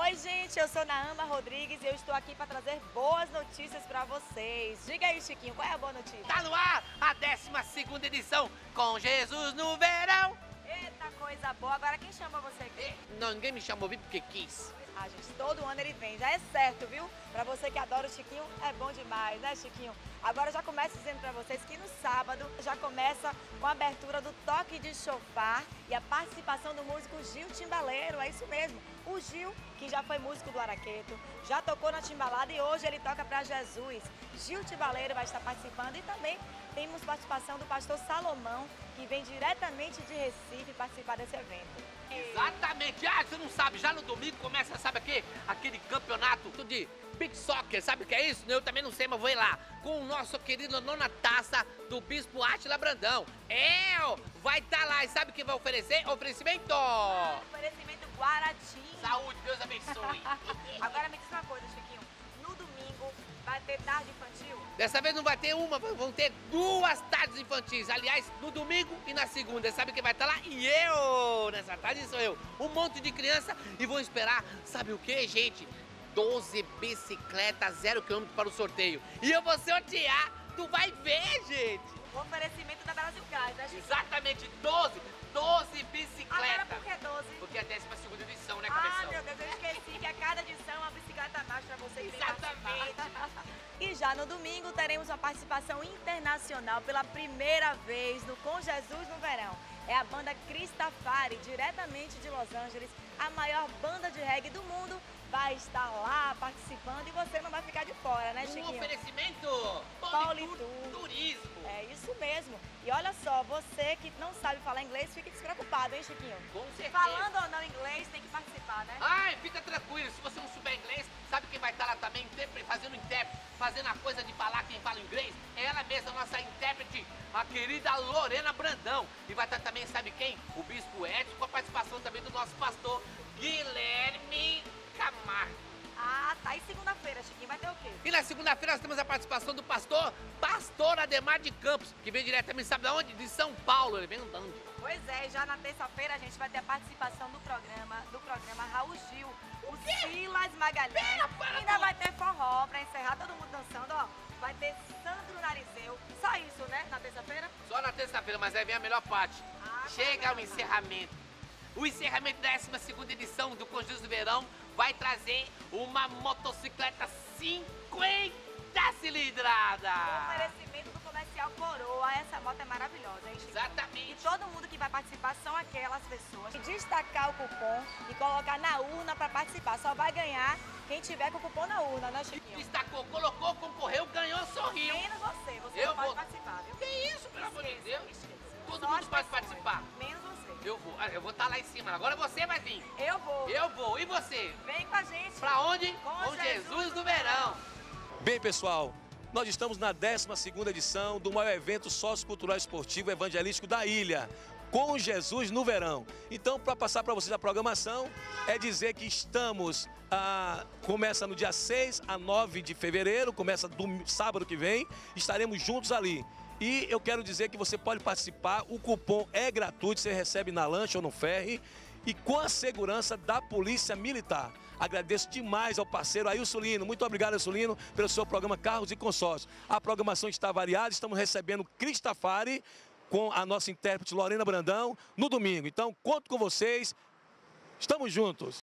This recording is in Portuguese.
Oi, gente, eu sou Naama Rodrigues e eu estou aqui para trazer boas notícias para vocês. Diga aí, Chiquinho, qual é a boa notícia? Tá no ar a 12ª edição com Jesus no verão. Eita, coisa boa. Agora, quem chama você aqui? Não, ninguém me chamou, vim porque quis. Ah, gente, todo ano ele vem, já é certo, viu? Pra você que adora o Chiquinho, é bom demais, né, Chiquinho? Agora já começo dizendo pra vocês que no sábado já começa com a abertura do toque de chofar e a participação do músico Gil Timbaleiro, é isso mesmo. O Gil, que já foi músico do Araqueto, já tocou na timbalada e hoje ele toca pra Jesus. Gil Timbaleiro vai estar participando e também temos participação do pastor Salomão, que vem diretamente de Recife participar desse evento. Exatamente. Ah, você não sabe, já no domingo começa, sabe o quê? Aquele campeonato de Big Soccer, sabe o que é isso? Eu também não sei, mas vou ir lá. Com o nosso querido nona taça do Bispo Átila Brandão. Vai estar lá e sabe o que vai oferecer? Oferecimento! Oferecimento Guaratinho. Saúde, Deus abençoe. Agora me diz uma coisa, Chiquinho. No domingo vai ter tarde infantil? Dessa vez não vai ter uma, vão ter 2 tardes infantis. Aliás, no domingo e na segunda. Sabe quem vai estar lá? E eu! Nessa tarde sou eu. Um monte de criança e vão esperar, sabe o que, gente? 12 bicicletas, 0 km para o sorteio. E eu vou sortear, tu vai ver, gente! O oferecimento da Brasil Gás, né, Chiquinho? Exatamente, 12 bicicletas. Agora por que 12? Porque é a 12ª edição, né, Ah, cabeção? meu Deus, eu esqueci que a cada edição é uma bicicleta a mais pra você que vem Exatamente. participar. E já no domingo teremos uma participação internacional pela primeira vez no Com Jesus no Verão. É a banda Cristafari, diretamente de Los Angeles, a maior banda de reggae do mundo, vai estar lá participando e você não vai ficar de fora, né, Chiquinho? Um oferecimento Politur. Turismo. É isso mesmo. E olha só, você que não sabe falar inglês, fique despreocupado, hein, Chiquinho? Com certeza. Falando ou não inglês, tem que participar, né? Ai, fica tranquilo, se você não souber inglês, sabe quem vai estar lá também? Fazendo a coisa de falar quem fala inglês? É ela mesma, nossa intérprete, a querida Lorena Brandão. E vai estar também, sabe quem? O Bispo Edson, com a participação também do nosso pastor Guilherme Camargo. Ah, tá. E segunda-feira, Chiquinho, vai ter o quê? E na segunda-feira nós temos a participação do pastor Ademar de Campos, que vem diretamente, sabe de onde? De São Paulo, ele vem andando. Pois é, e já na terça-feira a gente vai ter a participação do programa Raul Gil, o Silas Magalhães. Ainda vai ter forró pra encerrar, todo mundo dançando, ó. Vai ter Sandro Narizeu. Só isso, né, na terça-feira? Só na terça-feira, mas aí vem a melhor parte. Chega o encerramento. O encerramento da 12ª edição do Com Jesus do Verão vai trazer uma motocicleta 50 cilindrada. O oferecimento do comercial Coroa. Essa moto é maravilhosa, hein, Chiquinho? Exatamente. E todo mundo que vai participar são aquelas pessoas que destacar o cupom e colocar na urna para participar. Só vai ganhar quem tiver com o cupom na urna, né, Chiquinho? Destacou, colocou, concorreu, ganhou, sorriu. Menos você. Você Eu não pode vou. participar, viu? Que isso, pelo amor de Deus? Todo Só mundo as pode pessoas, participar. Menos você. Eu vou estar lá em cima. Agora você vai vir. Eu vou. Eu vou. E você? Vem com a gente. Pra onde? Com Jesus do Verão. Bem, pessoal, nós estamos na 12ª edição do maior evento sociocultural esportivo evangelístico da ilha, Com Jesus no Verão. Então, para passar para vocês a programação, é dizer que estamos, começa no dia 6 a 9 de fevereiro, começa do sábado que vem, estaremos juntos ali. E eu quero dizer que você pode participar, o cupom é gratuito, você recebe na lancha ou no ferry e com a segurança da Polícia Militar. Agradeço demais ao parceiro Ailson Lino, muito obrigado Ailson Lino pelo seu programa Carros e Consórcios. A programação está variada, estamos recebendo Cristafari com a nossa intérprete Lorena Brandão no domingo. Então conto com vocês, estamos juntos.